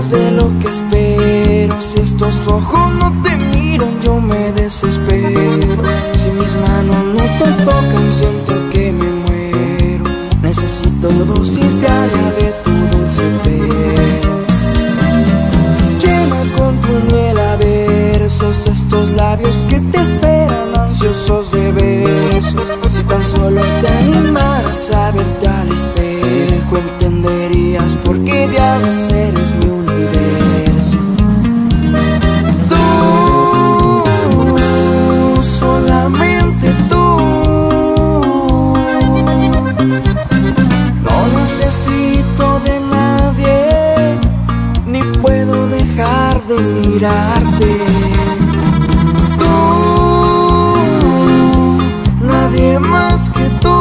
sé lo que espero. Si estos ojos no te miran, yo me desespero. Si mis manos no te tocan, siento que me muero. Necesito dosis diaria de tu dulce pelo. Llena con tu miel a versos estos labios que te esperan ansiosos de besos. Si tan solo te animaras a verte al espejo, entenderías por qué diablos eres mi universo. Tú, solamente tú. No necesito de nadie, ni puedo dejar de mirarte. Nadie más que tú.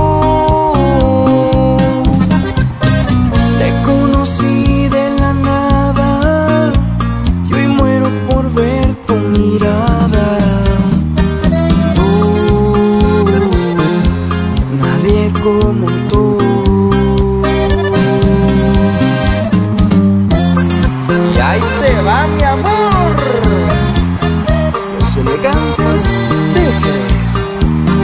Te conocí de la nada y hoy muero por ver tu mirada. Tú, nadie como tú. Y ahí te va mi amor, los elegantes de Jerez.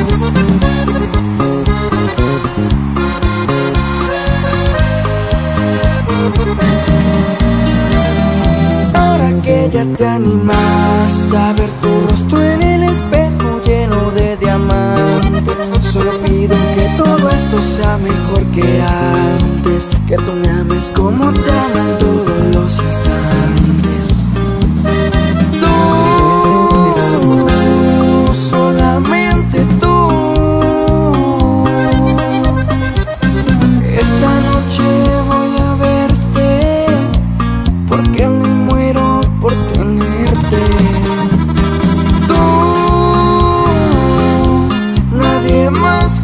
Ahora que ya te animaste a ver tu rostro en el espejo lleno de diamantes, solo pido que todo esto sea mejor que antes, que tú me ames como te aman todos los instantes. Tú, solamente tú. Esta noche voy a verte porque me muero por tenerte. Tú, nadie más